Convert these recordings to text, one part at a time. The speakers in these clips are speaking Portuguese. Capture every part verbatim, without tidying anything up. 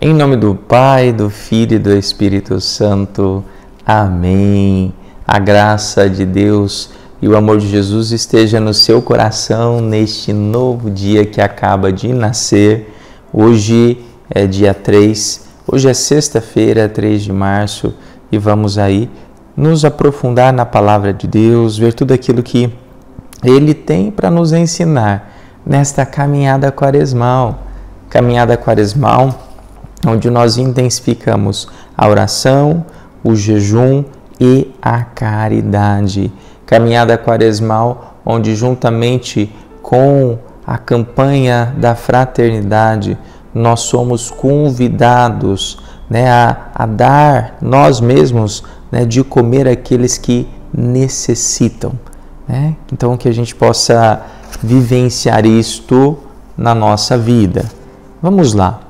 Em nome do Pai, do Filho e do Espírito Santo. Amém. A graça de Deus e o amor de Jesus esteja no seu coração neste novo dia que acaba de nascer. Hoje é dia três, hoje é sexta-feira, três de março, e vamos aí nos aprofundar na palavra de Deus, ver tudo aquilo que Ele tem para nos ensinar nesta caminhada quaresmal. Caminhada quaresmal, onde nós intensificamos a oração, o jejum e a caridade. Caminhada quaresmal, onde juntamente com a campanha da fraternidade, nós somos convidados, né, a, a dar nós mesmos, né, de comer aqueles que necessitam. Né? Então, que a gente possa vivenciar isto na nossa vida. Vamos lá.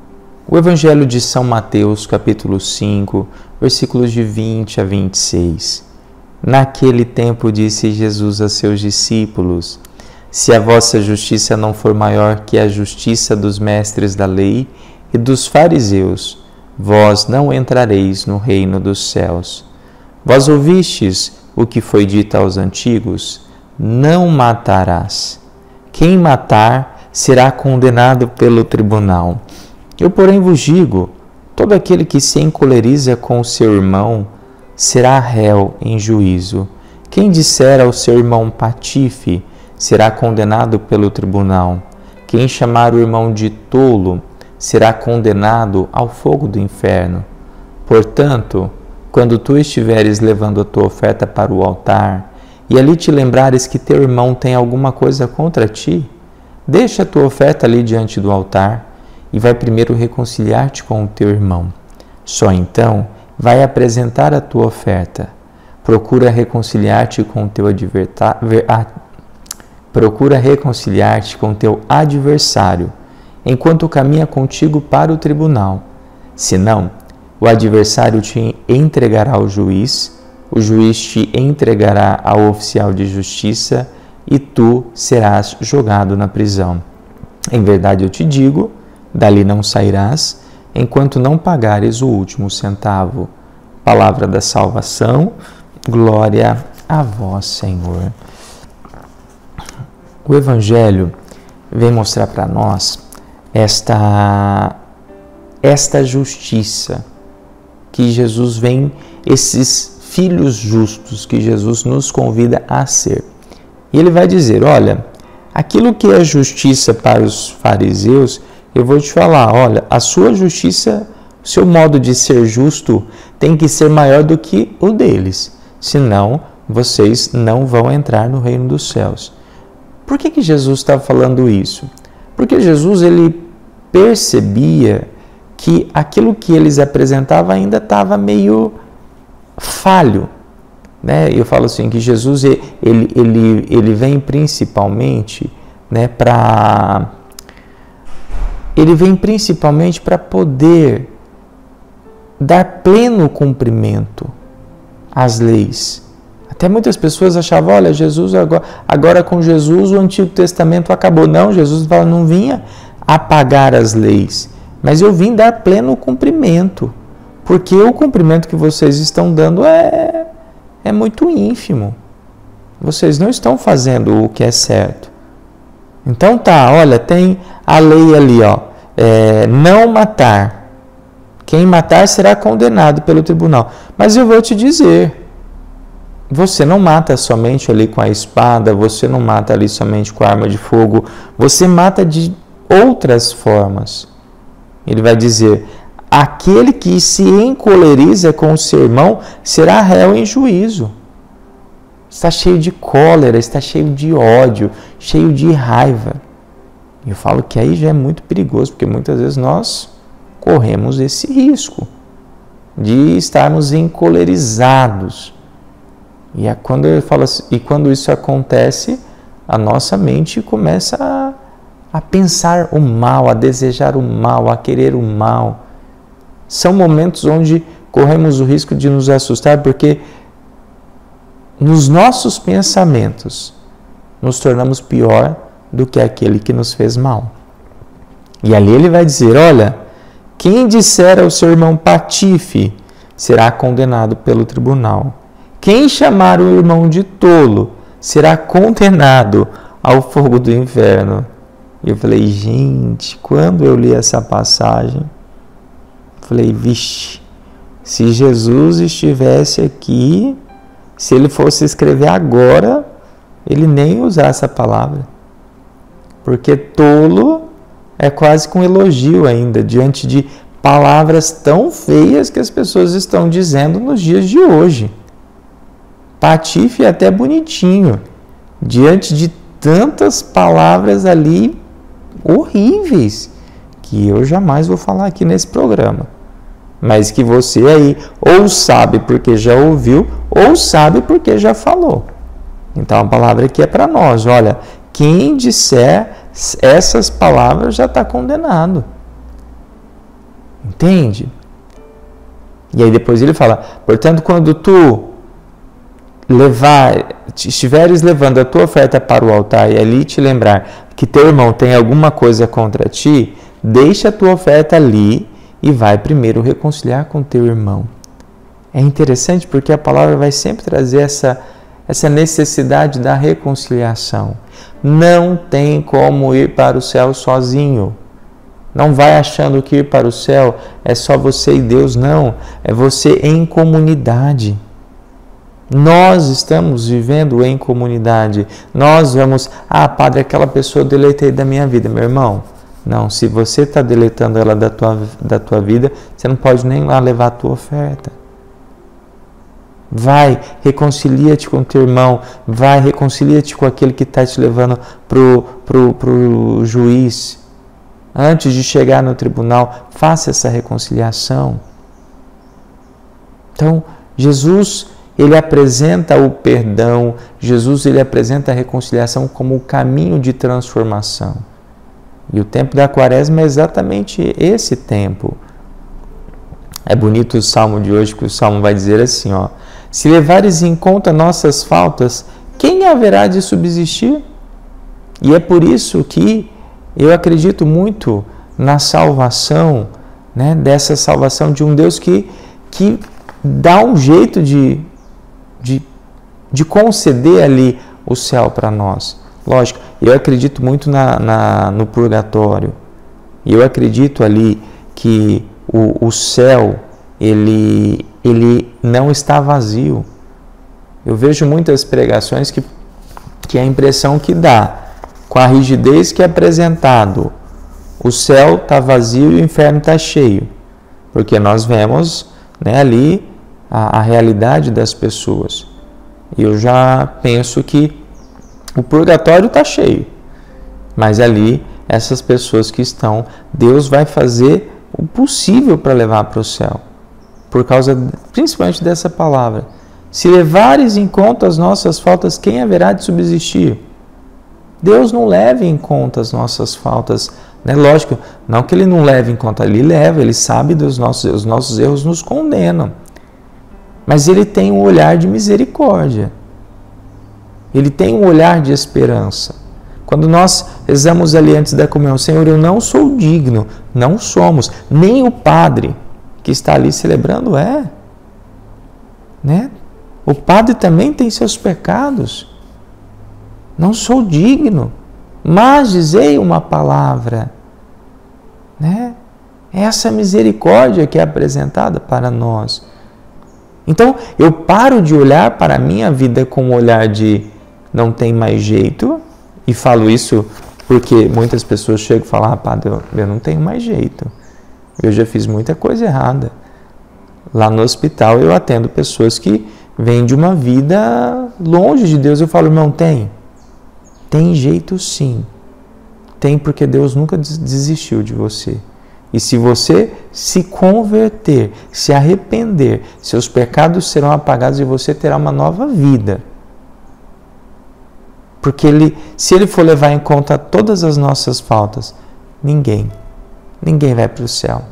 O Evangelho de São Mateus, capítulo cinco, versículos de vinte a vinte e seis. Naquele tempo disse Jesus a seus discípulos: se a vossa justiça não for maior que a justiça dos mestres da lei e dos fariseus, vós não entrareis no reino dos céus. Vós ouvistes o que foi dito aos antigos: não matarás. Quem matar será condenado pelo tribunal. Eu, porém, vos digo, todo aquele que se encoleriza com o seu irmão será réu em juízo. Quem disser ao seu irmão patife será condenado pelo tribunal. Quem chamar o irmão de tolo será condenado ao fogo do inferno. Portanto, quando tu estiveres levando a tua oferta para o altar, e ali te lembrares que teu irmão tem alguma coisa contra ti, deixa a tua oferta ali diante do altar, e vai primeiro reconciliar-te com o teu irmão. Só então vai apresentar a tua oferta. Procura reconciliar-te com o teu adversário. Procura reconciliar-te com o teu adversário, enquanto caminha contigo para o tribunal. Senão, o adversário te entregará ao juiz, o juiz te entregará ao oficial de justiça, e tu serás jogado na prisão. Em verdade eu te digo, dali não sairás, enquanto não pagares o último centavo. Palavra da salvação, glória a vós, Senhor. O Evangelho vem mostrar para nós esta, esta justiça que Jesus vem, esses filhos justos que Jesus nos convida a ser. E ele vai dizer, olha, aquilo que é justiça para os fariseus, eu vou te falar, olha, a sua justiça, o seu modo de ser justo tem que ser maior do que o deles, senão vocês não vão entrar no reino dos céus. Por que que Jesus está falando isso? Porque Jesus, ele percebia que aquilo que eles apresentavam ainda estava meio falho. Né? Eu falo assim, que Jesus, ele, ele, ele vem principalmente, né, para... Ele vem principalmente para poder dar pleno cumprimento às leis. Até muitas pessoas achavam, olha, Jesus agora, agora com Jesus o Antigo Testamento acabou. Não, Jesus fala, não vinha apagar as leis, mas eu vim dar pleno cumprimento, porque o cumprimento que vocês estão dando é, é muito ínfimo. Vocês não estão fazendo o que é certo. Então tá, olha, tem a lei ali, ó, é, não matar. Quem matar será condenado pelo tribunal. Mas eu vou te dizer, você não mata somente ali com a espada, você não mata ali somente com a arma de fogo, você mata de outras formas. Ele vai dizer, aquele que se encoleriza com o seu irmão será réu em juízo. Está cheio de cólera, está cheio de ódio, cheio de raiva. E eu falo que aí já é muito perigoso, porque muitas vezes nós corremos esse risco de estarmos encolerizados. E é quando eu falo assim, e quando isso acontece, a nossa mente começa a, a pensar o mal, a desejar o mal, a querer o mal. São momentos onde corremos o risco de nos assustar, porque nos nossos pensamentos nos tornamos pior do que aquele que nos fez mal. E ali ele vai dizer, olha, Quem disser ao seu irmão patife será condenado pelo tribunal. Quem chamar o irmão de tolo será condenado ao fogo do inferno. E eu falei, gente, quando eu li essa passagem, falei, vixe, se Jesus estivesse aqui, se ele fosse escrever agora, ele nem ia usar essa palavra. Porque tolo é quase que um elogio ainda, diante de palavras tão feias que as pessoas estão dizendo nos dias de hoje. Patife é até bonitinho, diante de tantas palavras ali horríveis, que eu jamais vou falar aqui nesse programa. Mas que você aí ou sabe porque já ouviu, ou sabe porque já falou. Então a palavra aqui é para nós. Olha, quem disser essas palavras já está condenado. Entende? E aí depois ele fala, portanto, quando tu levar, estiveres levando a tua oferta para o altar e ali te lembrar que teu irmão tem alguma coisa contra ti, deixa a tua oferta ali e vai primeiro reconciliar com teu irmão. É interessante porque a palavra vai sempre trazer essa, essa necessidade da reconciliação. Não tem como ir para o céu sozinho. Não vai achando que ir para o céu é só você e Deus, não. É você em comunidade. Nós estamos vivendo em comunidade. Nós vamos, ah, padre, aquela pessoa eu deletei da minha vida, meu irmão. Não, se você está deletando ela da tua, da tua vida, você não pode nem lá levar a tua oferta. Vai, reconcilia-te com teu irmão. Vai, reconcilia-te com aquele que está te levando para o pro, pro juiz. Antes de chegar no tribunal, faça essa reconciliação. Então, Jesus, ele apresenta o perdão, Jesus, ele apresenta a reconciliação como o caminho de transformação. E o tempo da quaresma é exatamente esse tempo. É bonito o salmo de hoje, que o salmo vai dizer assim, ó, se levares em conta nossas faltas, quem haverá de subsistir? E é por isso que eu acredito muito na salvação, né, dessa salvação de um Deus que, que dá um jeito de, de, de conceder ali o céu para nós. Lógico, eu acredito muito na, na, no purgatório. E eu acredito ali que o, o céu, ele, ele não está vazio. Eu vejo muitas pregações que, que a impressão que dá, com a rigidez que é apresentado, o céu está vazio e o inferno está cheio. Porque nós vemos, né, ali a, a realidade das pessoas. E eu já penso que o purgatório está cheio. Mas ali, essas pessoas que estão, Deus vai fazer o possível para levar para o céu. Por causa, principalmente dessa palavra. Se levares em conta as nossas faltas, quem haverá de subsistir? Deus não leva em conta as nossas faltas, né? Lógico, não que Ele não leve em conta, Ele leva, Ele sabe dos nossos erros, os nossos erros nos condenam. Mas Ele tem um olhar de misericórdia. Ele tem um olhar de esperança. Quando nós rezamos ali antes da comunhão, Senhor, eu não sou digno, não somos, nem o padre que está ali celebrando é. Né? O padre também tem seus pecados. Não sou digno, mas dizei uma palavra. Né? É essa misericórdia que é apresentada para nós. Então, eu paro de olhar para a minha vida com um olhar de não tem mais jeito, e falo isso porque muitas pessoas chegam e falam, ah, padre, eu, eu não tenho mais jeito, eu já fiz muita coisa errada. Lá no hospital eu atendo pessoas que vêm de uma vida longe de Deus, eu falo, irmão, tem? Tem jeito sim, tem, porque Deus nunca desistiu de você. E se você se converter, se arrepender, seus pecados serão apagados e você terá uma nova vida. Porque ele, se Ele for levar em conta todas as nossas faltas, ninguém, ninguém vai para o céu.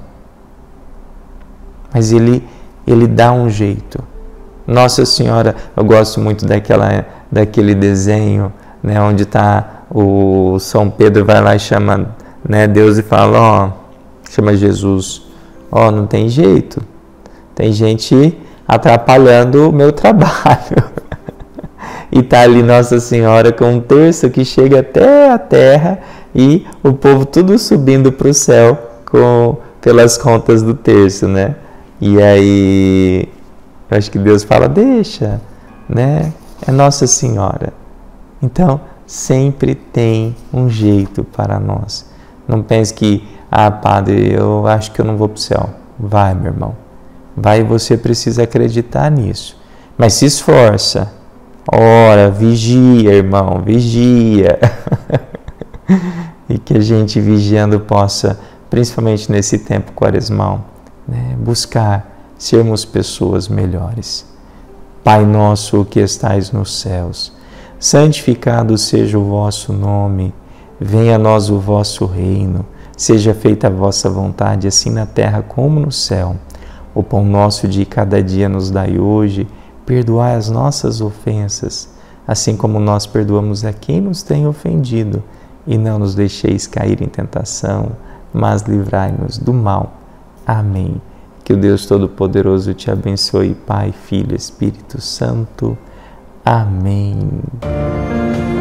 Mas Ele, Ele dá um jeito. Nossa Senhora, eu gosto muito daquela, daquele desenho, né, onde está o São Pedro, vai lá e chama, né, Deus e fala, ó, chama Jesus, Ó, não tem jeito. Tem gente atrapalhando o meu trabalho. E tá ali Nossa Senhora com um terço que chega até a terra e o povo tudo subindo para o céu com, pelas contas do terço, né? E aí, eu acho que Deus fala, deixa, né? É Nossa Senhora. Então, sempre tem um jeito para nós. Não pense que, ah, padre, eu acho que eu não vou para o céu. Vai, meu irmão. Vai, você precisa acreditar nisso. Mas se esforça. Ora, vigia, irmão, vigia. E que a gente, vigiando, possa, principalmente nesse tempo quaresmal, né, buscar sermos pessoas melhores. Pai nosso que estais nos céus, santificado seja o vosso nome, venha a nós o vosso reino, seja feita a vossa vontade, assim na terra como no céu. O pão nosso de cada dia nos dai hoje, perdoai as nossas ofensas, assim como nós perdoamos a quem nos tem ofendido, e não nos deixeis cair em tentação, mas livrai-nos do mal. Amém. Que o Deus Todo-Poderoso te abençoe, Pai, Filho e Espírito Santo. Amém.